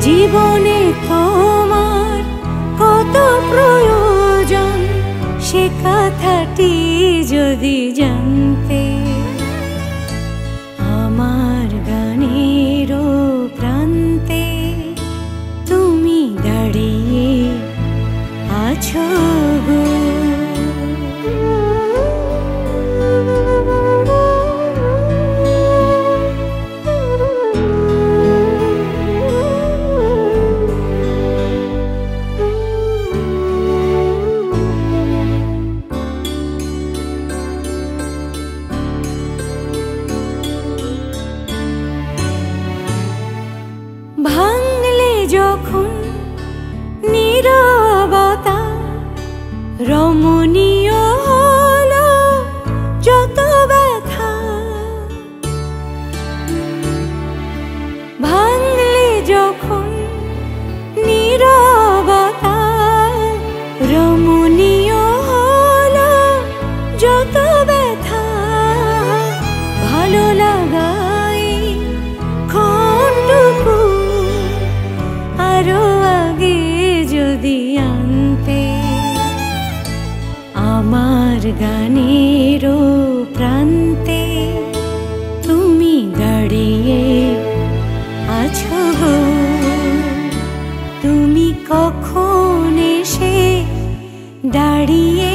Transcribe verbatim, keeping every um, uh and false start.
জীবনে তোমার কত প্রয়োজন সে কথাটি যদি জানতে, আমার গানের প্রান্তে তুমি দাঁড়িয়ে আছো গো। ভাঙলে যখন নীরবতা, রমণীয় হলো যত ব্যথা। ভাঙলে যখন নীরবতা, রমণীয় হলো যত ব্যথা। ভালো লাগাই ক্ষণটুকু আরো আগে যদি আনতে, আমার গানের প্রান্তে তুমি দাঁড়িয়ে আছো গো। তুমি কখন এসে দাঁড়িয়ে